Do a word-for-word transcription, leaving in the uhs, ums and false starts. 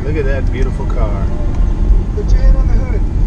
Look at that beautiful car. Put your hand on the hood.